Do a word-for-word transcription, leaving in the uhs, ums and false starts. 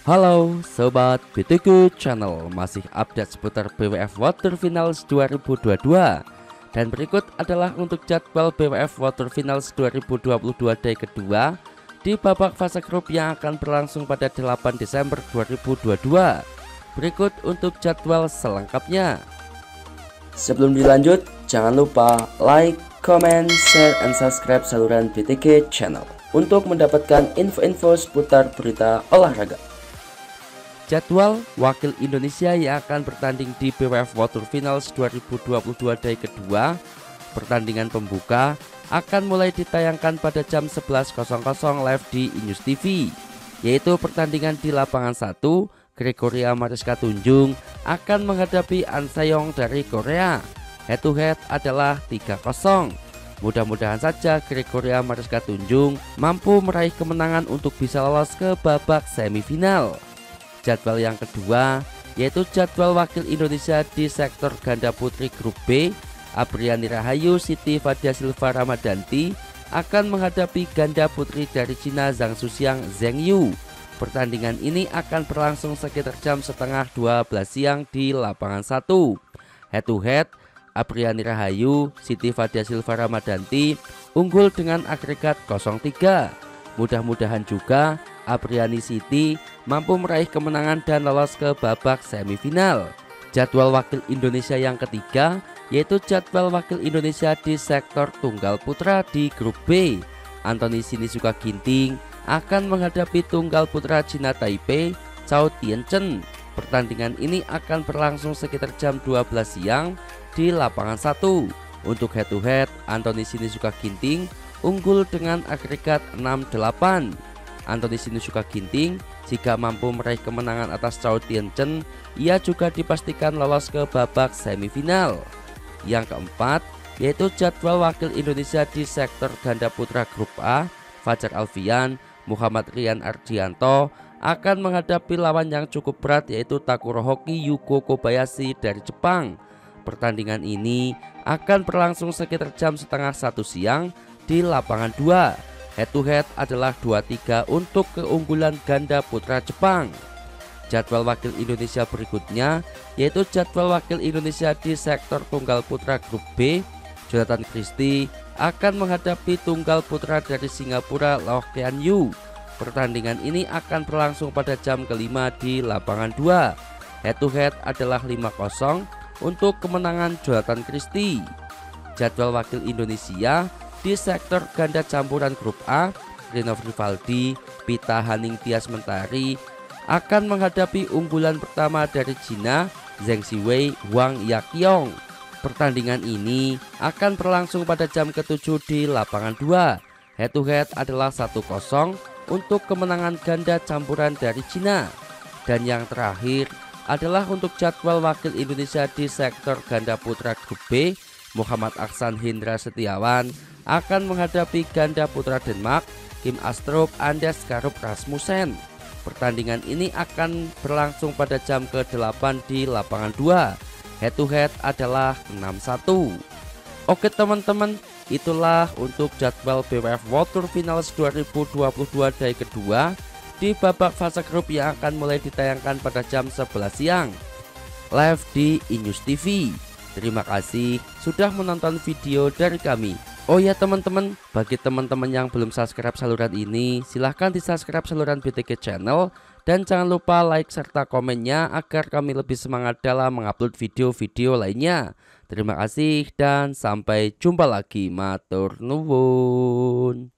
Halo Sobat B T K Channel, masih update seputar B W F Water Finals dua ribu dua puluh dua. Dan berikut adalah untuk jadwal B W F Water Finals dua ribu dua puluh dua day kedua di babak fase grup yang akan berlangsung pada delapan Desember dua ribu dua puluh dua. Berikut untuk jadwal selengkapnya. Sebelum dilanjut, jangan lupa like, comment, share, and subscribe saluran B T K Channel untuk mendapatkan info-info seputar berita olahraga. Jadwal wakil Indonesia yang akan bertanding di B W F Water Finals dua ribu dua puluh dua day kedua. Pertandingan pembuka akan mulai ditayangkan pada jam sebelas live di Inews T V, yaitu pertandingan di lapangan satu. Gregoria Mariska Tunjung akan menghadapi An Saeong dari Korea. Head to head adalah tiga kosong. Mudah-mudahan saja Gregoria Mariska Tunjung mampu meraih kemenangan untuk bisa lolos ke babak semifinal. Jadwal yang kedua yaitu jadwal wakil Indonesia di sektor ganda putri grup B. Apriani Rahayu Siti Fadia Silva Ramadanti akan menghadapi ganda putri dari Cina Zhang Suxiang Zheng Yu. Pertandingan ini akan berlangsung sekitar jam setengah dua belas siang di lapangan satu. Head to head, Apriani Rahayu Siti Fadia Silva Ramadanti unggul dengan agregat nol tiga. Mudah-mudahan juga Apriani Siti mampu meraih kemenangan dan lolos ke babak semifinal. Jadwal wakil Indonesia yang ketiga yaitu jadwal wakil Indonesia di sektor tunggal putra di grup B. Anthony Sinisuka Ginting akan menghadapi tunggal putra Cina Taipei Chao Tianchen. Pertandingan ini akan berlangsung sekitar jam dua belas siang di lapangan satu. Untuk head to head, Anthony Sinisuka Ginting unggul dengan agregat enam delapan. Anthony Sinisuka Ginting jika mampu meraih kemenangan atas Chao Tianchen, ia juga dipastikan lolos ke babak semifinal. Yang keempat yaitu jadwal wakil Indonesia di sektor ganda putra grup A. Fajar Alfian, Muhammad Rian Ardianto akan menghadapi lawan yang cukup berat yaitu Takurohoki Yugo Kobayashi dari Jepang. Pertandingan ini akan berlangsung sekitar jam setengah satu siang di lapangan dua. Head to head adalah dua tiga untuk keunggulan ganda putra Jepang. Jadwal wakil Indonesia berikutnya yaitu jadwal wakil Indonesia di sektor tunggal putra grup B. Jonathan Christie akan menghadapi tunggal putra dari Singapura Loh Kean Yew. Pertandingan ini akan berlangsung pada jam kelima di lapangan dua. Head to head adalah lima kosong untuk kemenangan Jonathan Christie. Jadwal wakil Indonesia di sektor ganda campuran grup A, Rinov Rivaldi, Pita Haningtyas Mentari akan menghadapi unggulan pertama dari Cina, Zheng Siwei Wang Yaqiong. Pertandingan ini akan berlangsung pada jam ketujuh di lapangan dua. Head to head adalah satu kosong untuk kemenangan ganda campuran dari Cina. Dan yang terakhir adalah untuk jadwal wakil Indonesia di sektor ganda putra grup B. Muhammad Aksan Hendra Setiawan akan menghadapi ganda putra Denmark Kim Astrup Anders Karup Rasmussen. Pertandingan ini akan berlangsung pada jam ke delapan di lapangan dua. Head to head adalah enam satu. Oke teman-teman, itulah untuk jadwal B W F Water Finals dua ribu dua puluh dua day kedua di babak fase grup yang akan mulai ditayangkan pada jam sebelas siang live di Inews T V. Terima kasih sudah menonton video dari kami. Oh ya teman-teman, bagi teman-teman yang belum subscribe saluran ini, silahkan di subscribe saluran B T K Channel. Dan jangan lupa like serta komennya agar kami lebih semangat dalam mengupload video-video lainnya. Terima kasih dan sampai jumpa lagi. Matur nuwun.